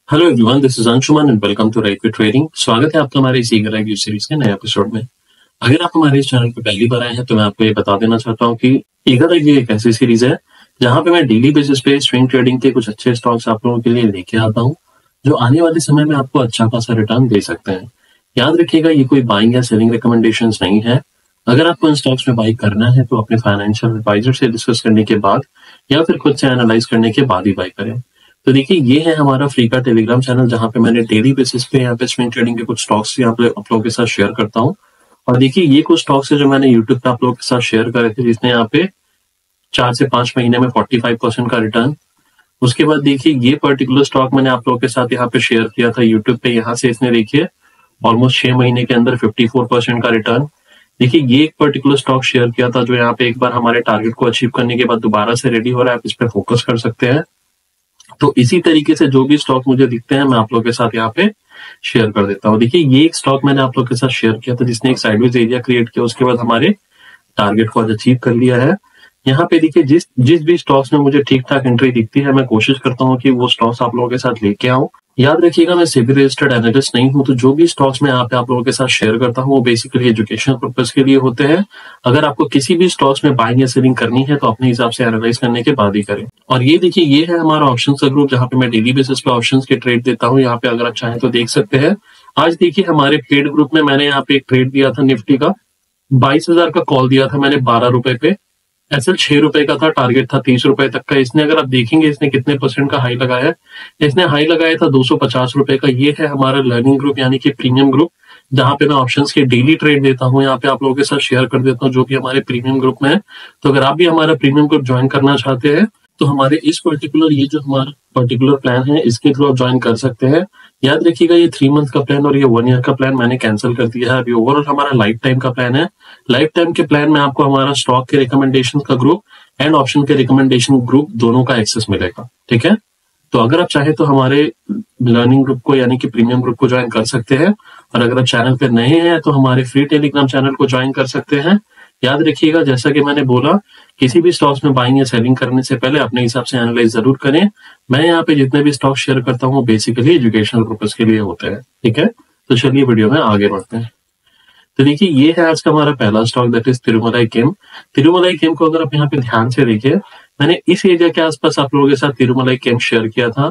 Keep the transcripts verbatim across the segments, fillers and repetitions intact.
Hello everyone, this is Anshuman and welcome to right with trading. स्वागत है आपका हमारे ईगर राइट सीरीज के नए एपिसोड में। अगर आप हमारे इस चैनल पर पहली बार आए हैं तो मैं आपको ये बता देना चाहता हूँ कि ईगर राइट एक ऐसी सीरीज है जहां पे मैं डेली बेसिस पे स्विंग ट्रेडिंग के कुछ अच्छे स्टॉक्स आप लोगों के लिए लेके आता हूँ जो आने वाले समय में आपको अच्छा खासा रिटर्न दे सकते हैं। याद रखिएगा, ये कोई बाइंग या सेलिंग रिकमेंडेशन नहीं है। अगर आपको इन स्टॉक्स में बाई करना है तो अपने फाइनेंशियल एडवाइजर से डिस्कस करने के बाद या फिर खुद से एनालाइज करने के बाद ही बाई करें। तो देखिए, ये है हमारा फ्री का टेलीग्राम चैनल जहां पे मैंने डेली बेसिस पे यहाँ पे स्विंग ट्रेडिंग के कुछ स्टॉक्स यहाँ पे आप लोगों के साथ शेयर करता हूँ। और देखिए, ये कुछ स्टॉक्स है जो मैंने यूट्यूब पे आप लोगों के साथ शेयर करे थे, जिसने यहाँ पे चार से पांच महीने में फोर्टी फाइव परसेंट का रिटर्न। उसके बाद देखिए, ये पर्टिकुलर स्टॉक मैंने आप लोगों के साथ यहाँ पे शेयर किया था यूट्यूब पे। यहाँ से इसने देखिए ऑलमोस्ट छह महीने के अंदर फिफ्टी फोर परसेंट का रिटर्न। देखिए, ये एक पर्टिकुलर स्टॉक शेयर किया था जो यहाँ पे एक बार हमारे टारगेट को अचीव करने के बाद दोबारा से रेडी हो रहा है। आप इस पे फोकस कर सकते हैं। तो इसी तरीके से जो भी स्टॉक मुझे दिखते हैं मैं आप लोगों के साथ यहाँ पे शेयर कर देता हूँ। देखिए, ये एक स्टॉक मैंने आप लोगों के साथ शेयर किया था जिसने एक साइडवेज एरिया क्रिएट किया, उसके बाद हमारे टारगेट को आज अचीव कर लिया है। यहाँ पे देखिए, जिस जिस भी स्टॉक्स में मुझे ठीक ठाक एंट्री दिखती है मैं कोशिश करता हूँ कि वो स्टॉक्स आप लोगों के साथ लेके आऊं। याद रखिएगा, मैं सेबी रजिस्टर्ड एनालिस्ट नहीं हूं, तो जो भी स्टॉक्स मैं यहाँ पे आप लोगों के साथ शेयर करता हूँ वो बेसिकली एजुकेशनल पर्पज के लिए होते हैं। अगर आपको किसी भी स्टॉक्स में बाइंग या सेलिंग करनी है तो अपने हिसाब से एनालाइज करने के बाद ही करें। और ये देखिए, ये है हमारा ऑप्शन का ग्रुप जहाँ पे मैं डेली बेसिस पे ऑप्शन के ट्रेड देता हूँ। यहाँ पे अगर आप चाहें तो देख सकते हैं। आज देखिए, हमारे पेड ग्रुप में मैंने यहाँ पे एक ट्रेड दिया था निफ्टी का, बाईस हजार का कॉल दिया था मैंने बारह रुपए पे। एसएल छह रुपए का था, टारगेट था तीस रुपए तक का। इसने अगर आप देखेंगे इसने कितने परसेंट का हाई लगाया है, इसने हाई लगाया था दो सौ पचास रुपए का। ये है हमारा लर्निंग ग्रुप यानी कि प्रीमियम ग्रुप, जहां पे मैं ऑप्शंस के डेली ट्रेड देता हूँ। यहाँ पे आप लोगों के साथ शेयर कर देता हूँ जो भी हमारे प्रीमियम ग्रुप में है। तो अगर आप भी हमारा प्रीमियम ग्रुप ज्वाइन करना चाहते हैं तो हमारे इस पर्टिकुलर ये जो हमारा पर्टिकुलर प्लान है इसके थ्रू आप ज्वाइन कर सकते हैं। याद रखिएगा, ये थ्री मंथ का प्लान और ये वन ईयर का प्लान मैंने कैंसिल कर दिया है। अभी ओवरऑल हमारा लाइफ टाइम का प्लान है। लाइफ टाइम के प्लान में आपको हमारा स्टॉक के रिकमेंडेशन का ग्रुप एंड ऑप्शन के रिकमेंडेशन ग्रुप दोनों का एक्सेस मिलेगा। ठीक है, तो अगर आप चाहे तो हमारे लर्निंग ग्रुप को यानी कि प्रीमियम ग्रुप को ज्वाइन कर सकते हैं। और अगर आप चैनल पे नए हैं तो हमारे फ्री टेलीग्राम चैनल को ज्वाइन कर सकते हैं। याद रखिएगा, जैसा कि मैंने बोला, किसी भी स्टॉक्स में बाइंग या सेलिंग करने से पहले अपने हिसाब से एनालाइज जरूर करें। मैं यहाँ पे जितने भी स्टॉक शेयर करता हूँ बेसिकली एजुकेशनल पर्पज के लिए होते हैं। ठीक है, तो चलिए वीडियो में आगे बढ़ते हैं। तो देखिए, ये है आज का हमारा पहला stock, that is Tirumalai Chem. Tirumalai Chem को अगर आप यहाँ पे ध्यान से देखिए, मैंने इस एरिया के आसपास आप लोगों के साथ तिरुमलाई केम शेयर किया था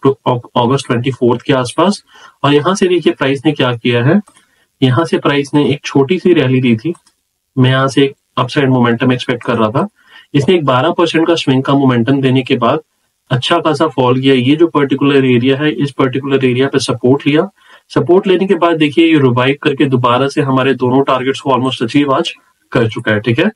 अगस्त ट्वेंटी फोर्थ के आसपास। और यहाँ से देखिए प्राइस ने क्या किया है, यहाँ से प्राइस ने एक छोटी सी रैली दी थी। मैं यहाँ से एक अपसाइड मोमेंटम एक्सपेक्ट कर रहा था। इसने एक बारह परसेंट का स्विंग का मोमेंटम देने के बाद अच्छा खासा फॉल किया। ये जो पर्टिकुलर एरिया है, इस पर्टिकुलर एरिया पे सपोर्ट लिया। सपोर्ट लेने के बाद देखिए ये रिवाइव करके दोबारा से हमारे दोनों टारगेट्स को ऑलमोस्ट अचीव आज कर चुका है। ठीक है,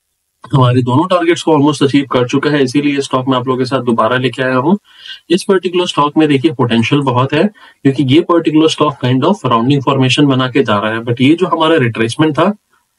हमारे दोनों टारगेट्स को ऑलमोस्ट अचीव कर चुका है, इसीलिए स्टॉक में आप लोगों के साथ दोबारा लेके आया हूँ। इस पर्टिकुलर स्टॉक में देखिए पोटेंशियल बहुत है, क्योंकि ये particular stock kind of rounding formation बना के जा रहा है। बट ये जो हमारा रिट्रेसमेंट था,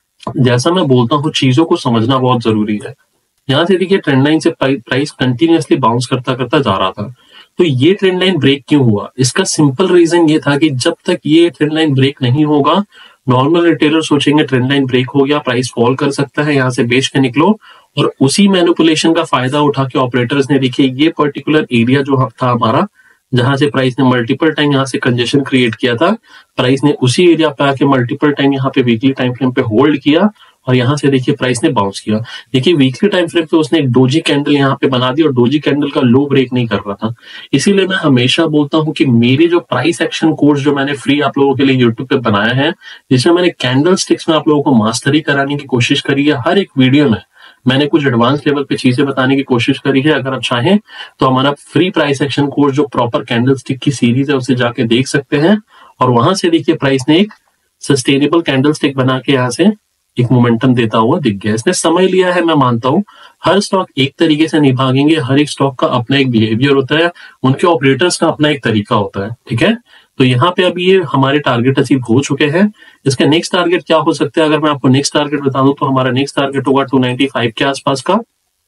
जैसा मैं बोलता हूँ, चीजों को समझना बहुत जरूरी है। यहाँ से देखिए ट्रेंड लाइन से प्राइस कंटिन्यूअसली बाउंस करता करता जा रहा था। तो ये ट्रेंड लाइन ब्रेक क्यों हुआ, इसका सिंपल रीजन ये था कि जब तक ये ट्रेंड लाइन ब्रेक नहीं होगा, नॉर्मल रिटेलर सोचेंगे ट्रेंड लाइन ब्रेक हो गया, प्राइस फॉल कर सकता है, यहाँ से बेच के निकलो। और उसी मैनिपुलेशन का फायदा उठा के ऑपरेटर्स ने देखिए ये पर्टिकुलर एरिया जो था हमारा, जहां से प्राइस ने मल्टीपल टाइम यहाँ से कंजेशन क्रिएट किया था, प्राइस ने उसी एरिया पे आके मल्टीपल टाइम यहाँ पे वीकली टाइम फ्रेम पे होल्ड किया और यहाँ से देखिए प्राइस ने बाउंस किया। देखिए वीकली टाइम फ्रेम पे उसने एक डोजी कैंडल यहाँ पे बना दी और डोजी कैंडल का लो ब्रेक नहीं कर रहा था। इसीलिए मैं हमेशा बोलता हूँ कि मेरे जो प्राइस एक्शन कोर्स जो मैंने फ्री आप लोगों के लिए यूट्यूब पे बनाया है, जिसमें मैंने कैंडल स्टिक्स में आप लोगों को मास्टरी कराने की कोशिश करी है, हर एक वीडियो में मैंने कुछ एडवांस लेवल पे चीजें बताने की कोशिश करी है। अगर आप चाहें तो हमारा फ्री प्राइस एक्शन कोर्स जो प्रॉपर कैंडल स्टिक की सीरीज है उसे जाके देख सकते हैं। और वहां से देखिए प्राइस ने एक सस्टेनेबल कैंडल स्टिक बना के यहाँ से एक मोमेंटम देता हुआ दिख गया। इसने समय लिया है, मैं मानता हूँ। हर स्टॉक एक तरीके से नहीं भागेंगे, हर एक स्टॉक का अपना एक बिहेवियर होता है, उनके ऑपरेटर्स का अपना एक तरीका होता है। ठीक है, तो यहाँ पे अभी ये हमारे टारगेट अचीव हो चुके हैं। इसका नेक्स्ट टारगेट क्या हो सकता है, अगर मैं आपको नेक्स्ट टारगेट बता दूं तो हमारा नेक्स्ट टारगेट होगा टू नाइंटी फाइव के आसपास का,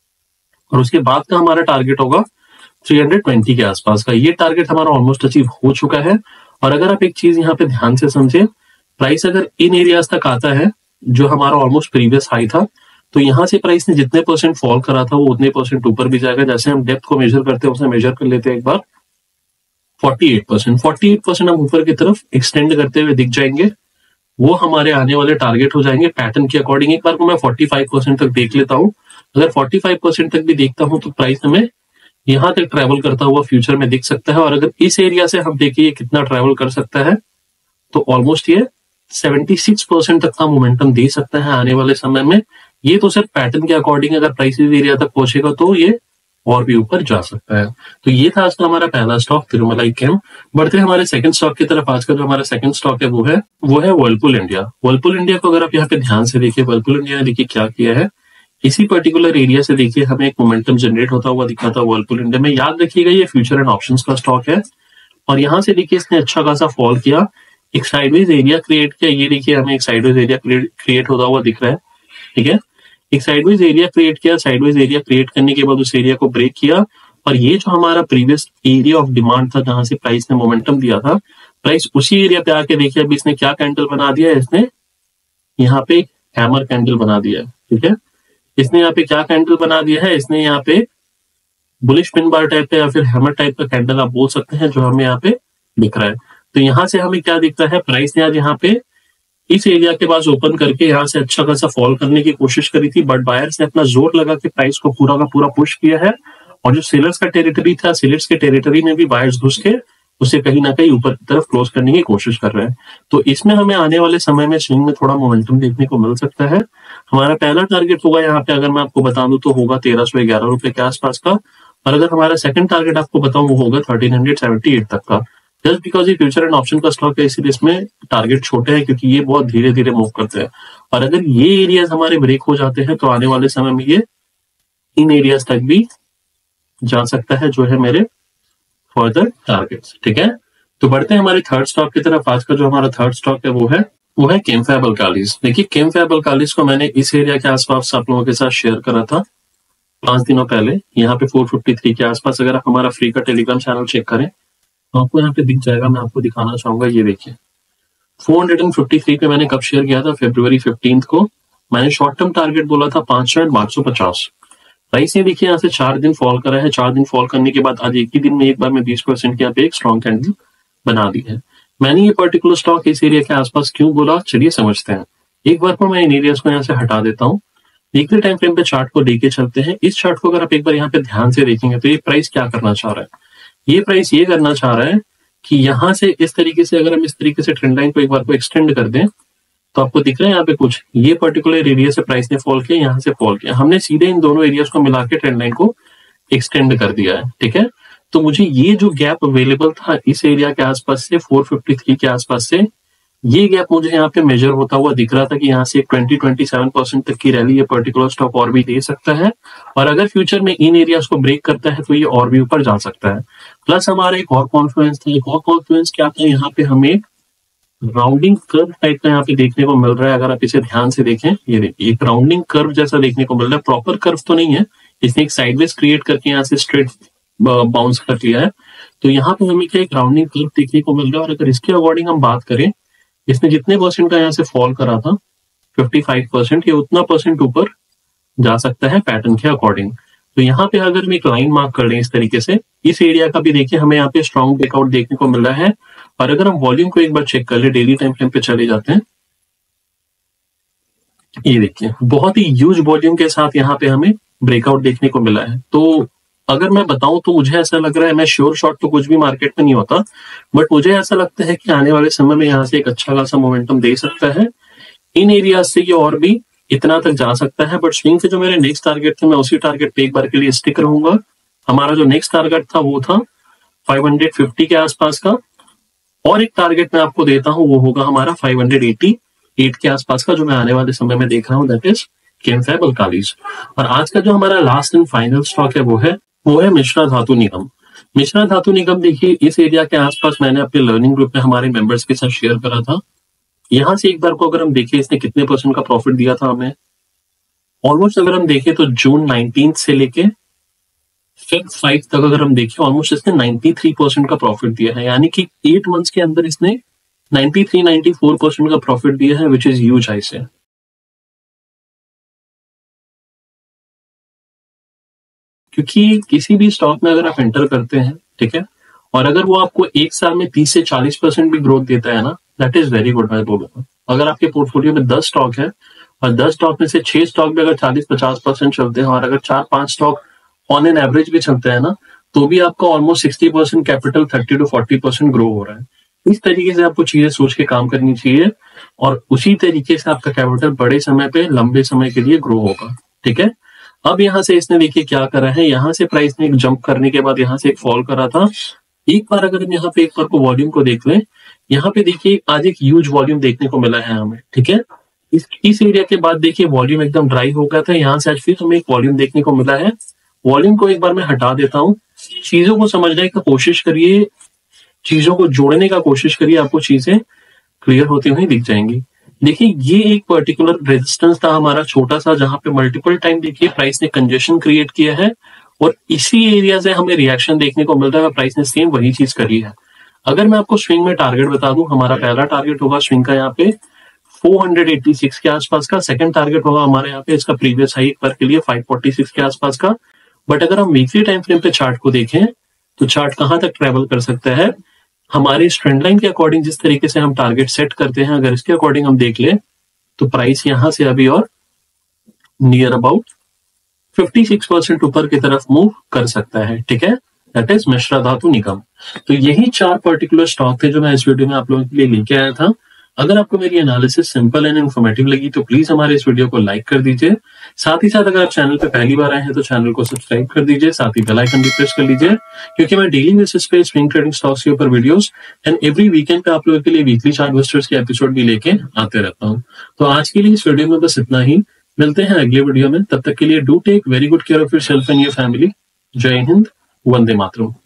और उसके बाद का हमारा टारगेट होगा थ्री हंड्रेड ट्वेंटी के आसपास का। ये टारगेट हमारा ऑलमोस्ट अचीव हो चुका है। और अगर आप एक चीज यहाँ पे ध्यान से समझे, प्राइस अगर इन एरियाज तक आता है जो हमारा ऑलमोस्ट प्रीवियस हाई था, तो यहाँ से प्राइस ने जितने परसेंट फॉल करा था वो उतने परसेंट ऊपर भी जाएगा। जैसे हम डेप्थ को मेजर करते हैं उसे मेजर कर लेते हैं एक बार। Forty eight percent forty eight percent हम ऊपर की तरफ एक्सटेंड करते हुए दिख जाएंगे। वो हमारे आने वाले टारगेट हो जाएंगे पैटर्न के अकॉर्डिंग। एक बार को मैं फोर्टी फाइव परसेंट तक देख लेता हूँ। अगर फोर्टी फाइव परसेंट तक भी देखता हूँ तो प्राइस हमें यहाँ तक ट्रेवल करता हुआ फ्यूचर में दिख सकता है। और अगर इस एरिया से हम देखिए ये कितना ट्रेवल कर सकता है, तो ऑलमोस्ट ये सेवेंटी सिक्स परसेंट तक का मोमेंटम दे सकता है आने वाले समय में। ये तो सिर्फ पैटर्न के अकॉर्डिंग अगर प्राइस इस एरिया तक पहुंचेगा तो ये और भी ऊपर जा सकता है। तो ये था आज का हमारा पहला स्टॉक तिरुमलाई केम। बढ़ते हैं हमारे सेकंड स्टॉक की तरफ। आज का जो हमारा सेकंड स्टॉक है वो है वो है वर्लपूल इंडिया। वर्लपूल इंडिया को अगर आप यहाँ पे ध्यान से देखिए, वर्लपूल इंडिया ने देखिए क्या किया है, इसी पर्टिकुलर एरिया से देखिए हमें एक मोमेंटम जनरेट होता हुआ दिखा था वर्लपूल इंडिया में। याद रखिएगा ये फ्यूचर एंड ऑप्शंस का स्टॉक है और यहाँ से देखिए इसने अच्छा खासा फॉल किया, एक साइडवेज एरिया क्रिएट किया। ये देखिए हमें एक साइडवेज एरिया क्रिएट होता हुआ दिख रहा है, ठीक है। एक साइडवेज एरिया क्रिएट किया, साइडवेज एरिया क्रिएट करने के बाद उस एरिया को ब्रेक किया और ये जो हमारा प्रीवियस एरिया ऑफ डिमांड था जहां से प्राइस ने मोमेंटम दिया था, प्राइस उसी एरिया पे आके देखिए अभी इसने क्या कैंडल बना दिया है, इसने यहाँ पे हैमर कैंडल बना दिया है, ठीक है। इसने यहाँ पे क्या कैंडल बना दिया है, इसने यहाँ पे बुलिश पिन बार टाइप का या फिर हैमर टाइप का कैंडल आप बोल सकते हैं जो हमें यहाँ पे दिख रहा है। तो यहाँ से हमें क्या दिखता है, प्राइस ने आज यहाँ पे इस एरिया के पास ओपन करके यहाँ से अच्छा खासा फॉल करने की कोशिश करी थी, बट बायर्स ने अपना जोर लगा के प्राइस को पूरा का पूरा पुश किया है और जो सेलर्स का टेरिटरी था, सेलर्स के टेरिटरी में भी बायर्स घुस के उसे कहीं ना कहीं ऊपर की तरफ क्लोज करने की कोशिश कर रहे हैं। तो इसमें हमें आने वाले समय में स्विंग में थोड़ा मोमेंटम देखने को मिल सकता है। हमारा पहला टारगेट होगा यहाँ पे, अगर मैं आपको बता दूं तो होगा तेरह सौ ग्यारह रुपए के आसपास का, और अगर हमारा सेकंड टारगेट आपको बताऊं वो होगा थर्टीन हंड्रेड सेवेंटी एट तक का। जस्ट बिकॉज ये फ्यूचर एंड ऑप्शन का स्टॉक है इसीलिए इसमें टारगेट छोटे हैं, क्योंकि ये बहुत धीरे धीरे मूव करते हैं और अगर ये एरियाज हमारे ब्रेक हो जाते हैं तो आने वाले समय में ये इन एरियाज तक भी जा सकता है जो है मेरे फर्दर टारगेट्स, ठीक है। तो बढ़ते हैं हमारे थर्ड स्टॉक की तरफ। आज का जो हमारा थर्ड स्टॉक है वो है वो है केमफैब अल्कालीज। देखिए केमफैब अल्कालीज को मैंने इस एरिया के आसपास आप लोगों के साथ शेयर करा था पांच दिनों पहले, यहाँ पे फोर फिफ्टी थ्री के आसपास। अगर आप हमारा फ्री का टेलीग्राम चैनल चेक करें तो आपको यहाँ पे दिख जाएगा। मैं आपको दिखाना चाहूंगा, ये देखिए फोर फिफ्टी थ्री पे मैंने कब शेयर किया था, फरवरी फिफ्टींथ को। मैंने शॉर्ट टर्म टारगेट बोला था पांच सौ एंड पांच सौ पचास। प्राइस ये देखिए यहाँ से चार दिन फॉल करा है। चार दिन फॉल करने के बाद आज एक ही दिन में एक बार में बीस परसेंट के यहाँ पे एक स्ट्रॉन्ग कैंडल बना दी है। मैंने ये पर्टिकुलर स्टॉक इस एरिया के आसपास क्यों बोला, चलिए समझते हैं। एक बार को मैं इन एरियाज को यहाँ से हटा देता हूँ, वीकली टाइम फ्रेम पे चार्ट को लेके चलते हैं। इस चार्ट को अगर आप एक बार यहाँ पे ध्यान से देखेंगे तो ये प्राइस क्या करना चाह रहा है, ये प्राइस ये करना चाह रहा है कि यहाँ से इस तरीके से अगर हम इस तरीके से ट्रेंड लाइन को एक बार को एक्सटेंड कर दें तो आपको दिख रहा है यहाँ पे कुछ ये पर्टिकुलर एरिया से प्राइस ने फॉल किया, यहाँ से फॉल किया। हमने सीधे इन दोनों एरियाज को मिला के ट्रेंड लाइन को एक्सटेंड कर दिया है, ठीक है। तो मुझे ये जो गैप अवेलेबल था इस एरिया के आसपास से फोर फिफ्टी थ्री के आसपास से, ये गैप मुझे यहाँ पे मेजर होता हुआ दिख रहा था कि यहाँ से ट्वेंटी ट्वेंटी सेवन परसेंट तक की रैली ये पर्टिकुलर स्टॉक और भी दे सकता है और अगर फ्यूचर में इन एरियाज को ब्रेक करता है तो ये और भी ऊपर जा सकता है। प्लस हमारा एक और कॉन्फ्लुएंस था, एक और कॉन्फ्लुएंस क्या था, यहाँ पे हमें राउंडिंग कर्व टाइप का यहाँ पे देखने को मिल रहा है। अगर आप इसे ध्यान से देखें, ये देखिए एक राउंडिंग कर्व जैसा देखने को मिल रहा है। प्रॉपर कर्व तो नहीं है, इसने एक साइडवेज क्रिएट करके यहाँ से स्ट्रेट बाउंस कर लिया है। तो यहाँ पे हमें क्या एक राउंडिंग कर्व देखने को मिल रहा है और अगर इसके अकॉर्डिंग हम बात करें, इसने जितने परसेंट का यहाँ से फॉल करा था फिफ्टी फाइव परसेंट, ये उतना परसेंट ऊपर जा सकता है पैटर्न के अकॉर्डिंग। तो यहाँ पे अगर हम एक लाइन मार्क कर लें इस तरीके से, इस एरिया का भी देखिए हमें यहाँ पे स्ट्रॉन्ग ब्रेकआउट देखने को मिल रहा है। और अगर हम वॉल्यूम को एक बार चेक कर ले, डेली टाइम फ्रेम पे चले जाते हैं, ये देखिए बहुत ही ह्यूज वॉल्यूम के साथ यहाँ पे हमें ब्रेकआउट देखने को मिला है। तो अगर मैं बताऊं तो मुझे ऐसा लग रहा है, मैं श्योर शॉट तो कुछ भी मार्केट में नहीं होता, बट मुझे ऐसा लगता है कि आने वाले समय में यहाँ से एक अच्छा खासा मोमेंटम दे सकता है। इन एरिया से ये और भी इतना तक जा सकता है, बट स्विंग से जो मेरे नेक्स्ट टारगेट थे मैं उसी टारगेट पे एक बार के लिए स्टिक रहूंगा। हमारा जो नेक्स्ट टारगेट था वो था फाइव फिफ्टी के आसपास का, और एक टारगेट मैं आपको देता हूं वो होगा हमारा फाइव एटी एट के आसपास का, जो मैं आने वाले समय में देख रहा हूँ, दैट इज केमफैब अल्कालीज। और आज का जो हमारा लास्ट एंड फाइनल स्टॉक है वो है वो है मिश्रा धातु निगम। मिश्रा धातु निगम देखिए इस एरिया के आसपास मैंने अपने लर्निंग ग्रुप में हमारे मेंबर्स के साथ शेयर करा था। यहां से एक बार को अगर हम देखें इसने कितने परसेंट का प्रॉफिट दिया था हमें, ऑलमोस्ट अगर हम देखें तो जून नाइनटीन से लेके फेब फाइव तक अगर हम देखें ऑलमोस्ट इसने नाइन्टी थ्री परसेंट का प्रॉफिट दिया है, यानी कि एट मंथ्स के अंदर इसने ninety three ninety four percent का प्रॉफिट दिया है, विच इज ह्यूज आई से। क्योंकि किसी भी स्टॉक में अगर आप एंटर करते हैं, ठीक है, और अगर वो आपको एक साल में तीस से चालीस परसेंट भी ग्रोथ देता है ना, दैट इज वेरी गुड। मैं बोलूंगा अगर आपके पोर्टफोलियो में दस स्टॉक है और दस स्टॉक में से छह स्टॉक भी अगर चालीस पचास परसेंट चलते हैं और अगर चार पांच स्टॉक ऑन एन एवरेज भी चलते हैं ना, तो भी आपका almost sixty percent capital thirty two forty percent grow हो रहा है। इस तरीके से आपको चीजें सोच के काम करनी चाहिए और उसी तरीके से आपका कैपिटल बड़े समय पे लंबे समय के लिए ग्रो होगा। ठीक है, अब यहाँ से इसने देखिए क्या करा है, यहाँ से प्राइस ने एक जंप करने के बाद यहाँ से एक फॉल करा था। एक बार अगर हम यहाँ पे एक बार को वॉल्यूम को देख लें, यहाँ पे देखिए आज एक ह्यूज वॉल्यूम देखने को मिला है हमें। ठीक है, इस इस एरिया के बाद देखिए वॉल्यूम एकदम ड्राई हो गया था, यहाँ से आज फिर हमें एक वॉल्यूम देखने को मिला है। वॉल्यूम को एक बार मैं हटा देता हूँ, चीजों को समझने की कोशिश करिए, चीजों को जोड़ने का कोशिश करिए, आपको चीजें क्लियर होती हुई दिख जाएंगी। देखिए ये एक पर्टिकुलर रेजिस्टेंस था हमारा छोटा सा, जहां पे मल्टीपल टाइम देखिए प्राइस ने कंजेशन क्रिएट किया है और इसी एरिया से हमें रिएक्शन देखने को मिलता है, प्राइस ने सेम वही चीज करी है। अगर मैं आपको स्विंग में टारगेट बता दूं, हमारा पहला टारगेट होगा स्विंग का यहाँ पे फोर एटी सिक्स के आसपास का, सेकंड टारगेट होगा हमारे यहाँ पे इसका प्रीवियस हाई पर के लिए फाइव फोर्टी सिक्स के आसपास का। बट अगर हम वीकली टाइम फ्रेम पे चार्ट को देखें तो चार्ट कहां तक ट्रेवल कर सकता है, हमारे ट्रेंड लाइन के अकॉर्डिंग जिस तरीके से हम टारगेट सेट करते हैं, अगर इसके अकॉर्डिंग हम देख लें तो प्राइस यहां से अभी और near about fifty six percent ऊपर की तरफ मूव कर सकता है। ठीक है, दैट इज मिश्रा धातु निगम। तो यही चार पर्टिकुलर स्टॉक थे जो मैं इस वीडियो में आप लोगों के लिए लेके आया था। अगर आपको मेरी एनालिसिस सिंपल एंड इन्फॉर्मेटिव लगी तो प्लीज हमारे इस वीडियो को लाइक कर दीजिए। साथ ही साथ अगर आप चैनल पे पहली बार आए हैं तो चैनल को सब्सक्राइब कर दीजिए, साथ ही बेल आइकन भी प्रेस कर लीजिए, क्योंकि मैं डेली बेसिस पे स्विंग ट्रेडिंग स्टॉक्स के ऊपर वीडियोस एंड एवरी वीकेंड पे आप लोगों के लिए वीकली चार्ट बस्टर्स के एपिसोड भी लेके आते रहता हूँ। तो आज के लिए इस वीडियो में बस इतना ही, मिलते हैं अगले वीडियो में। तब तक के लिए do take very good care of yourself and your family. जय हिंद, वंदे मातरम।